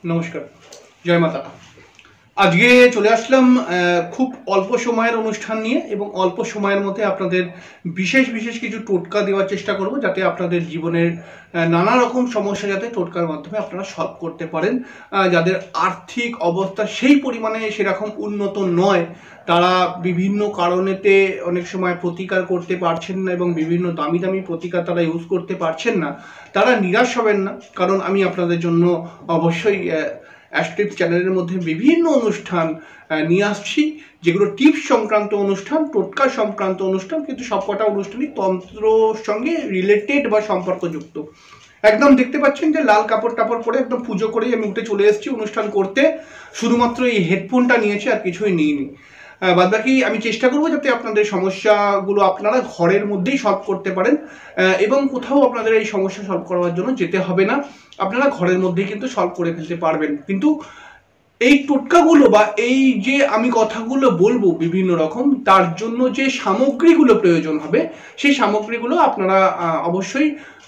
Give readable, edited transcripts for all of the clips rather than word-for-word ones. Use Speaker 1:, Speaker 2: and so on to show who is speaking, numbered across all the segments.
Speaker 1: নমস্কার, জয় মাতা। আজকে চলে আসলাম খুব অল্প সময়ের অনুষ্ঠান নিয়ে এবং অল্প সময়ের মধ্যে আপনাদের বিশেষ বিশেষ কিছু টোটকা দেওয়ার চেষ্টা করব, যাতে আপনাদের জীবনের নানা রকম সমস্যা যাতে টোটকার মাধ্যমে আপনারা সলভ করতে পারেন। যাদের আর্থিক অবস্থা সেই পরিমাণে সেরকম উন্নত নয়, তারা বিভিন্ন কারণেতে অনেক সময় প্রতিকার করতে পারছেন না এবং বিভিন্ন দামি দামি প্রতিকার তারা ইউজ করতে পারছেন না, তারা নিরাশ হবেন না। কারণ আমি আপনাদের জন্য অবশ্যই অ্যাস্ট্রিপ চ্যানেলের মধ্যে বিভিন্ন অনুষ্ঠান নিয়ে আসছি, যেগুলো টিপস সংক্রান্ত অনুষ্ঠান, টোটকা সংক্রান্ত অনুষ্ঠান, কিন্তু সবকটা অনুষ্ঠানই তন্ত্রর সঙ্গে রিলেটেড বা সম্পর্কযুক্ত। একদম দেখতে পাচ্ছেন যে লাল কাপড় টাপড় পরে একদম পুজো করেই আমি উঠে চলে এসেছি অনুষ্ঠান করতে। শুধুমাত্র এই হেডফোনটা নিয়েছি, আর কিছুই নিইনি। বাদবাকি আমি চেষ্টা করবো যাতে আপনাদের সমস্যাগুলো আপনারা ঘরের মধ্যেই সলভ করতে পারেন, এবং কোথাও আপনাদের এই সমস্যা সলভ করার জন্য যেতে হবে না। আপনারা ঘরের মধ্যেই কিন্তু সলভ করে ফেলতে পারবেন। কিন্তু এই টোটকাগুলো বা এই যে আমি কথাগুলো বলবো বিভিন্ন রকম, তার জন্য যে সামগ্রীগুলো প্রয়োজন হবে, সেই সামগ্রীগুলো আপনারা অবশ্যই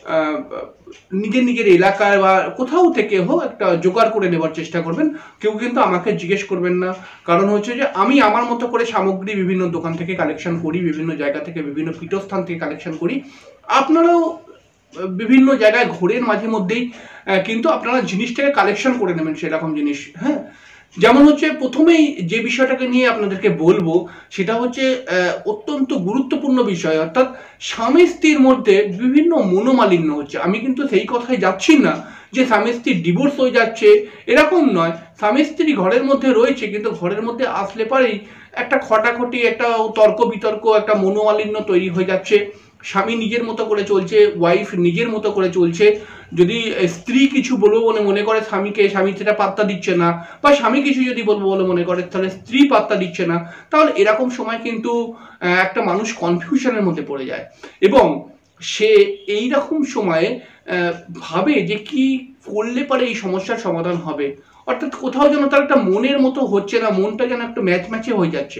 Speaker 1: নিজের নিজের এলাকায় বা কোথাও থেকে হোক একটা জোগাড় করে নেবার চেষ্টা করবেন। কেউ কিন্তু আমাকে জিজ্ঞেস করবেন না, কারণ হচ্ছে যে আমি আমার মতো করে সামগ্রী বিভিন্ন দোকান থেকে কালেকশন করি, বিভিন্ন জায়গা থেকে, বিভিন্ন পীঠস্থান থেকে কালেকশন করি। আপনারাও বিভিন্ন জায়গায় ঘোরেন মাঝে মধ্যেই, কিন্তু আপনারা জিনিসটাকে কালেকশন করে নেবেন সেরকম জিনিস। হ্যাঁ, যেমন হচ্ছে প্রথমেই যে বিষয়টাকে নিয়ে আপনাদেরকে বলবো, সেটা হচ্ছে অত্যন্ত গুরুত্বপূর্ণ বিষয়, অর্থাৎ স্বামী স্ত্রীর মধ্যে বিভিন্ন মনোমালিন্য হচ্ছে। আমি কিন্তু সেই কথায় যাচ্ছি না যে স্বামী স্ত্রীর ডিভোর্স হয়ে যাচ্ছে, এরকম নয়। স্বামী স্ত্রী ঘরের মধ্যে রয়েছে, কিন্তু ঘরের মধ্যে আসলে পরেই একটা খটাখটি, একটা তর্ক বিতর্ক, একটা মনোমালিন্য তৈরি হয়ে যাচ্ছে। স্বামী নিজের মতো করে চলছে, ওয়াইফ নিজের মতো করে চলছে। যদি স্ত্রী কিছু বলবো বলে মনে করে স্বামীকে, স্বামী সেটা পাত্তা দিচ্ছে না, বা স্বামী কিছু যদি বলবো বলে মনে করে তাহলে স্ত্রী পাত্তা দিচ্ছে না, তাহলে এরকম সময় কিন্তু একটা মানুষ কনফিউশনের মধ্যে পড়ে যায় এবং সে এই রকম সময়ে ভাবে যে কি করলে পারে এই সমস্যার সমাধান হবে। অর্থাৎ কোথাও যেন তার একটা মনের মতো হচ্ছে না, মনটা যেন একটা ম্যাচ ম্যাচে হয়ে যাচ্ছে।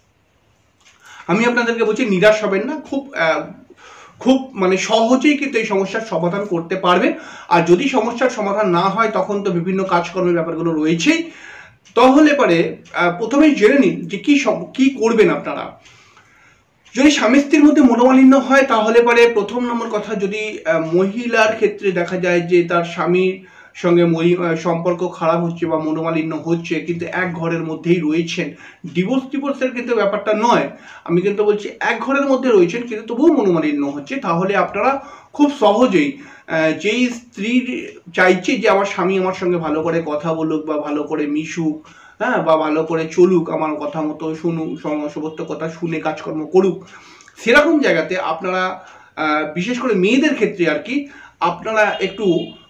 Speaker 1: আমি আপনাদেরকে বলছি, নিরাশ হবেন না। খুব খুব মানে সহজেই কিন্তু এই সমস্যার সমাধান করতে পারবেন। আর যদি সমস্যার সমাধান না হয়, তখন তো বিভিন্ন কাজকর্মের ব্যাপারগুলো রয়েছেই। তাহলে পরে প্রথমেই জেনে নিন যে কি করবেন আপনারা। যদি স্বামী স্ত্রীর মধ্যে মনোমালিন্য হয়, তাহলে পরে প্রথম নম্বর কথা, যদি মহিলার ক্ষেত্রে দেখা যায় যে তার স্বামীর সঙ্গে সম্পর্ক খারাপ হচ্ছে বা মনোমালিন্য হচ্ছে, কিন্তু এক ঘরের মধ্যেই রয়েছেন, ডিভোর্সের কিন্তু ব্যাপারটা নয়, আমি কিন্তু বলছি এক ঘরের মধ্যে রয়েছেন কিন্তু তবুও মনোমালিন্য হচ্ছে, তাহলে আপনারা খুব সহজেই যেই স্ত্রীর চাইছে যে আমার স্বামী আমার সঙ্গে ভালো করে কথা বলুক বা ভালো করে মিশুক, হ্যাঁ, বা ভালো করে চলুক, আমার কথা মতো শুনুক, সমস্ত কথা শুনে কাজকর্ম করুক, সেরকম জায়গাতে আপনারা বিশেষ করে মেয়েদের ক্ষেত্রে আর কি, আপনারা একটু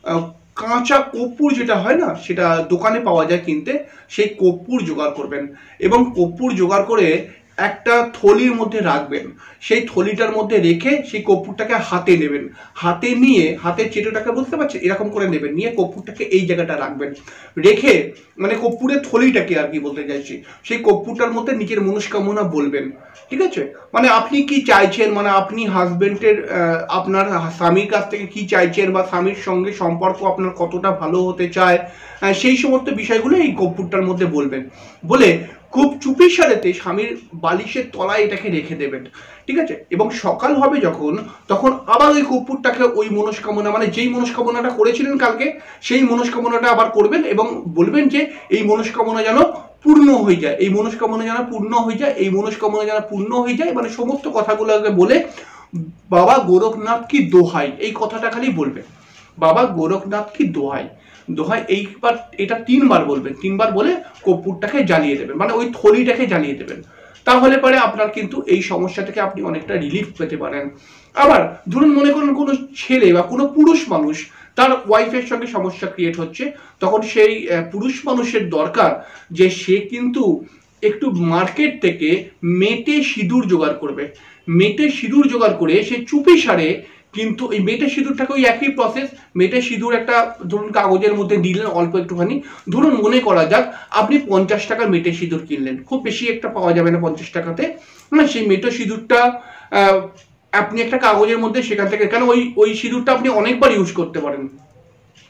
Speaker 1: কাঁচা কর্পূর যেটা হয় না, সেটা দোকানে পাওয়া যায় কিনতে, সেই কর্পূর জোগাড় করবেন এবং কর্পূর জোগাড় করে একটা থলির মধ্যে রাখবেন। সেই থলিটার মধ্যে রেখে সেই কর্পূরটাকে হাতে নেবেন, হাতে নিয়ে হাতের চেটোটাকে বুঝতে পারছেন, এরকম করে নেবেন, নিয়ে কর্পূরটাকে এই জায়গাটা রাখবেন। রেখে মানে কর্পূরের থলিটাকে আর কি বলতে চাইছি, সেই কর্পূরটার মধ্যে নিজের মনস্কামনা বলবেন। ঠিক আছে, মানে আপনি কি চাইছেন, মানে আপনি হাজবেন্ডের আপনার স্বামীর কাছ থেকে কি চাইছেন, বা স্বামীর সঙ্গে সম্পর্ক আপনার কতটা ভালো হতে চায়, সেই সমস্ত বিষয়গুলো এই কর্পূরটার মধ্যে বলবেন। বলে খুব চুপির সাথে স্বামীর বালিশের তলায় এটাকে রেখে দেবেন। ঠিক আছে, এবং সকাল হবে যখন, তখন আবার ওই কর্পূরটাকে ওই মনস্কামনা, মানে যেই মনস্কামনাটা করেছিলেন কালকে, সেই মনস্কামনাটা আবার করবেন এবং বলবেন যে এই মনস্কামনা যেন পূর্ণ হয়ে যায়, এই মনস্কামনা যেন পূর্ণ হয়ে যায়, এই মনস্কামনা যেন পূর্ণ হয়ে যায়, মানে সমস্ত কথাগুলোকে বলে বাবা গোরখনাথ কি দোহাই, এই কথাটা খালি বলবেন, বাবা গোরখনাথ কি দোহাই, দোহাই। এইবার এটা 3 বার বলবেন, 3 বার বলে কর্পূরটাকে জ্বালিয়ে দেবেন, মানে ওই থলিটাকে জ্বালিয়ে দেবেন। তাহলে পরে আপনার কিন্তু এই সমস্যা থেকে আপনি অনেকটা রিলিফ পেতে পারেন। আবার ধরুন মনে করুন কোনো ছেলে বা কোনো পুরুষ মানুষ, তার ওয়াইফের সঙ্গে সমস্যা ক্রিয়েট হচ্ছে, তখন সেই পুরুষ মানুষের দরকার যে সে কিন্তু একটু মার্কেট থেকে মেটে সিঁদুর জোগাড় করবে। মেটে সিঁদুর জোগাড় করে সে চুপি সারে, কিন্তু এই মেটে সিঁদুরটাকে ওই একই প্রসেস, মেটে সিঁদুর একটা ধরুন কাগজের মধ্যে দিলেন অল্প একটুখানি, ধরুন মনে করা যাক আপনি 50 টাকার মেটে সিঁদুর কিনলেন, খুব বেশি একটা পাওয়া যাবে না 50 টাকাতে, সেই মেটে সিঁদুরটা আপনি একটা কাগজের মধ্যে, সেখান থেকে, কেন ওই সিঁদুরটা আপনি অনেকবার ইউজ করতে পারেন,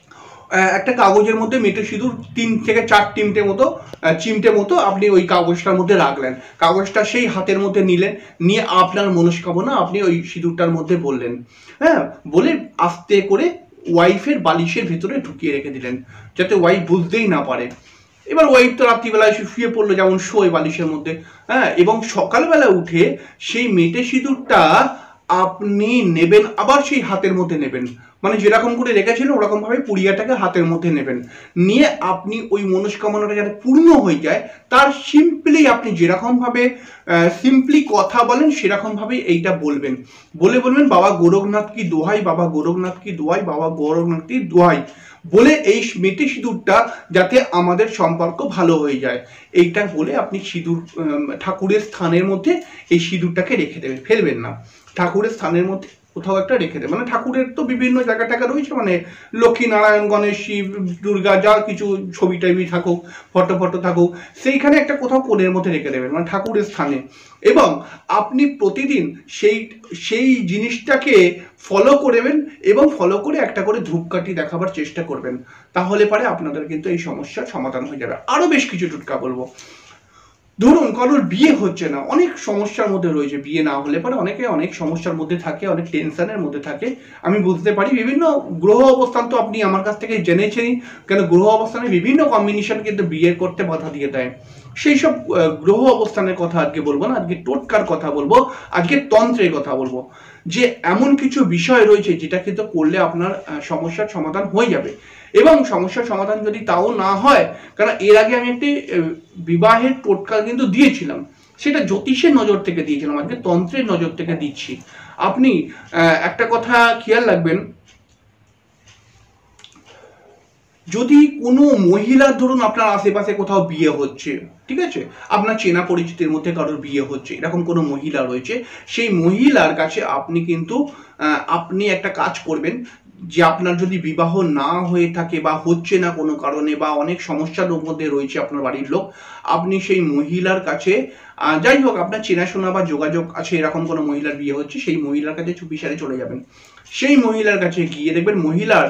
Speaker 1: একটা কাগজের মধ্যে মেটে সিঁদুর 3 থেকে 4 চিমটে মতো আপনি ওই কাগজটার মধ্যে রাখলেন। কাগজটা সেই হাতের মধ্যে নিলেন, নিয়ে আপনার মনস্কামনা আপনি ওই সিঁদুরটার মধ্যে বললেন, হ্যাঁ, বলে আস্তে করে ওয়াইফের বালিশের ভেতরে ঢুকিয়ে রেখে দিলেন, যাতে ওয়াইফ বুঝতেই না পারে। এবার ওয়াইফ তো রাত্রিবেলায় শুয়ে পড়লো, যেমন শোয় বালিশের মধ্যে, হ্যাঁ, এবং সকালবেলা উঠে সেই মেটে সিঁদুরটা আপনি নেবেন, আবার সেই হাতের মধ্যে নেবেন, মানে যেরকম করে রেখেছিলেন ওরকম ভাবে পুড়িয়াটাকে হাতের মধ্যে নেবেন, নিয়ে আপনি ওই মনস্কামনাটা যাতে পূর্ণ হয়ে যায় তার সিম্পলি আপনি যেরকম ভাবে সিম্পলি কথা বলেন সেরকম ভাবে এইটা বলবেন। বলবেন বাবা গোরখনাথ কি দোহাই, বাবা গোরখনাথ কি দোহাই, বাবা গোরখনাথ কি দোহাই, বলে এই মেটে সিঁদুরটা যাতে আমাদের সম্পর্ক ভালো হয়ে যায় এইটা বলে আপনি সিঁদুর ঠাকুরের স্থানের মধ্যে এই সিঁদুরটাকে রেখে দেবেন, ফেলবেন না, ঠাকুরের স্থানের মধ্যে কোথাও একটা রেখে দেবেন। মানে ঠাকুরের তো বিভিন্ন জায়গা টাকা রয়েছে, মানে লক্ষ্মী নারায়ণ গণেশ শিব দুর্গা যা কিছু ছবি টাইবি থাকুক, ফটো থাকুক, সেইখানে একটা কোথাও কোণের মধ্যে রেখে দেবেন, মানে ঠাকুরের স্থানে। এবং আপনি প্রতিদিন সেই জিনিসটাকে ফলো করবেন এবং ফলো করে একটা করে ধূপকাঠি দেখাবার চেষ্টা করবেন, তাহলে পারে আপনাদের কিন্তু এই সমস্যার সমাধান হয়ে যাবে। আরো বেশ কিছু টোটকা বলবো। ধরুন কারোর বিয়ে হচ্ছে না, অনেক সমস্যার মধ্যে রয়েছে, বিয়ে না হলে পরে অনেকে অনেক সমস্যার মধ্যে থাকে, অনেক টেনশনের মধ্যে থাকে, আমি বুঝতে পারি। বিভিন্ন গ্রহ অবস্থান তো আপনি আমার কাছ থেকে জেনেছেনই, কেন গ্রহ অবস্থানে বিভিন্ন কম্বিনেশন কিন্তু বিয়ে করতে বাধা দিয়ে দেয়। সেই সব গ্রহ অবস্থানের কথা আজকে বলবো না, আজকে টোটকার কথা বলবো, আজকে তন্ত্রের কথা বলবো, যে এমন কিছু বিষয় রয়েছে যেটা কিন্তু করলে আপনার সমস্যার সমাধান হয়ে যাবে। এবং সমস্যার সমাধান যদি তাও না হয়, কারণ এর আগে আমি একটি বিবাহের টোটকা কিন্তু দিয়েছিলাম, সেটা জ্যোতিষের নজর থেকে দিয়েছিলাম, আজকে তন্ত্রের নজর থেকে দিচ্ছি। আপনি একটা কথা খেয়াল রাখবেন, যদি কোনো মহিলার ধরুন আপনার আশেপাশে কোথাও বিয়ে হচ্ছে, ঠিক আছে, আপনার চেনা পরিচিতির মধ্যে কারোর বিয়ে হচ্ছে, এরকম কোনো মহিলা রয়েছে, সেই মহিলার কাছে আপনি কিন্তু আপনি একটা কাজ করবেন, যে আপনার যদি বিবাহ না হয়ে থাকে বা হচ্ছে না কোনো কারণে বা অনেক সমস্যার মধ্যে রয়েছে আপনার বাড়ির লোক, আপনি সেই মহিলার কাছে যাই হোক আপনার চেনাশোনা বা যোগাযোগ আছে, এরকম কোনো মহিলার বিয়ে হচ্ছে, সেই মহিলার কাছে চুপিসারে চলে যাবেন। সেই মহিলার কাছে গিয়ে দেখবেন মহিলার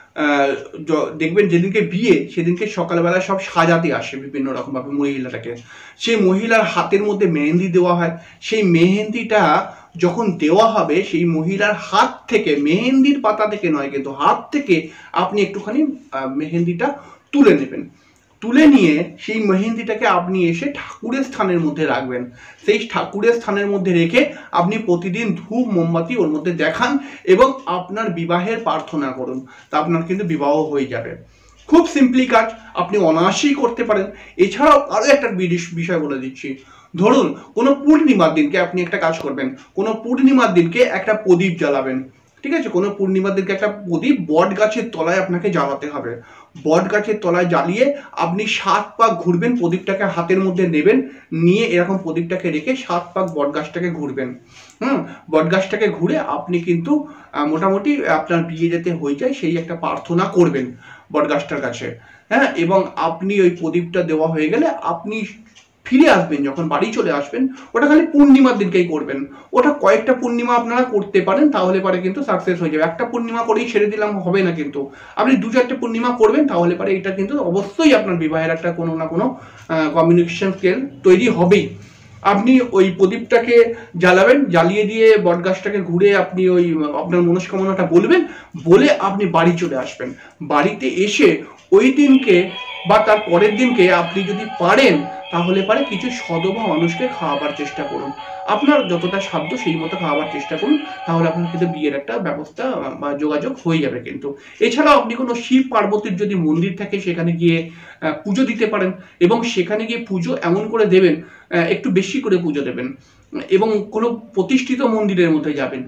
Speaker 1: দেখবেন যেদিনকে বিয়ে সেদিনকে সকালবেলা সব সাজাতে আসে বিভিন্ন রকম ভাবে মহিলাটাকে, সেই মহিলার হাতের মধ্যে মেহেন্দি দেওয়া হয়, সেই মেহেন্দিটা যখন দেওয়া হবে সেই মহিলার হাত থেকে, মেহেন্দির পাতা থেকে নয় কিন্তু হাত থেকে আপনি একটুখানি মেহেন্দিটা তুলে নেবেন, তুলে নিয়ে সেই মেহেন্দিটাকে আপনি এসে ঠাকুরের স্থানের মধ্যে রাখবেন। সেই ঠাকুরের স্থানের মধ্যে রেখে আপনি প্রতিদিন ধূপ মোমবাতি ওর মধ্যে দেখান এবং আপনার বিবাহের প্রার্থনা করুন, তা আপনার কিন্তু বিবাহ হয়ে যাবে। খুব সিম্পলি কাজ, আপনি অনায়াসেই করতে পারেন। এছাড়াও আরো একটা বিষয় বলে দিচ্ছি, ধরুন কোনো পূর্ণিমার দিনকে আপনি একটা কাজ করবেন, কোনো পূর্ণিমার দিনকে একটা প্রদীপ জ্বালাবেন, ঠিক আছে, কোনো পূর্ণিমার দিনকে একটা প্রদীপ বট গাছের তলায় আপনাকে জ্বালাতে হবে। বট গাছের তলায় জ্বালিয়ে আপনি 7 পাক ঘুরবেন, প্রদীপটাকে হাতের মধ্যে নেবেন, নিয়ে এরকম প্রদীপটাকে রেখে 7 পাক বট গাছটাকে ঘুরবেন। বট গাছটাকে ঘুরে আপনি কিন্তু মোটামুটি আপনার বিয়ে যাতে হয়ে যায় সেই একটা প্রার্থনা করবেন বট গাছটার কাছে, হ্যাঁ। এবং আপনি ওই প্রদীপটা দেওয়া হয়ে গেলে আপনি ফিরে আসবেন, যখন বাড়ি চলে আসবেন, ওটা খালি পূর্ণিমার দিনকেই করবেন। ওটা কয়েকটা পূর্ণিমা আপনারা করতে পারেন, তাহলে পরে কিন্তু সাকসেস হয়ে যাবে। একটা পূর্ণিমা করেই ছেড়ে দিলাম হবে না, কিন্তু আপনি 2-4টে পূর্ণিমা করবেন, তাহলে পরে এটা কিন্তু অবশ্যই আপনার বিবাহের একটা কোনো না কোনো কমিউনিকেশন স্কিল তৈরি হবেই। আপনি ওই প্রদীপটাকে জ্বালাবেন, জ্বালিয়ে দিয়ে বটগাছটাকে ঘুরে আপনি ওই আপনার মনস্কামনাটা বলবেন, বলে আপনি বাড়ি চলে আসবেন। বাড়িতে এসে ওই দিনকে বা তার পরের দিনকে আপনি যদি পারেন তাহলে পারে কিছু সদবা মানুষকে খাওয়াবার চেষ্টা করুন, আপনার যতটা সাধ্য সেই মতো খাওয়াবার চেষ্টা করুন, তাহলে আপনার কিন্তু বিয়ের একটা ব্যবস্থা বা যোগাযোগ হয়ে যাবে। কিন্তু এছাড়াও আপনি কোনো শিব পার্বতীর যদি মন্দির থাকে সেখানে গিয়ে পুজো দিতে পারেন, এবং সেখানে গিয়ে পুজো এমন করে দেবেন, একটু বেশি করে পুজো দেবেন, এবং কোনো প্রতিষ্ঠিত মন্দিরের মধ্যে যাবেন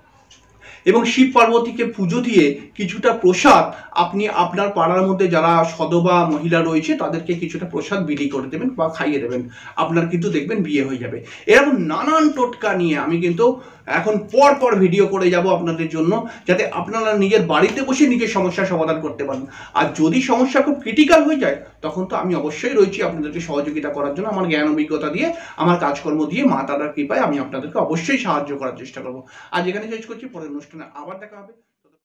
Speaker 1: এবং শিব পার্বতীকে পুজো দিয়ে কিছুটা প্রসাদ আপনি আপনার পাড়ার মধ্যে যারা সদবা মহিলা রয়েছে তাদেরকে কিছুটা প্রসাদ বিলি করে দেবেন বা খাইয়ে দেবেন, আপনার কিন্তু দেখবেন বিয়ে হয়ে যাবে। এরকম নানান টোটকা নিয়ে আমি কিন্তু এখন পর ভিডিও করে যাব আপনাদের জন্য, যাতে আপনারা নিজের বাড়িতে বসে নিজের সমস্যার সমাধান করতে পারেন। আর যদি সমস্যা খুব ক্রিটিক্যাল হয়ে যায় তখন তো আমি অবশ্যই রয়েছি আপনাদেরকে সহযোগিতা করার জন্য, আমার জ্ঞান অভিজ্ঞতা দিয়ে, আমার কাজকর্ম দিয়ে, মা তারার কৃপায় আমি আপনাদেরকে অবশ্যই সাহায্য করার চেষ্টা করব। আজ এখানে শেষ করছি, পরের অনুষ্ঠানে আবার দেখা হবে।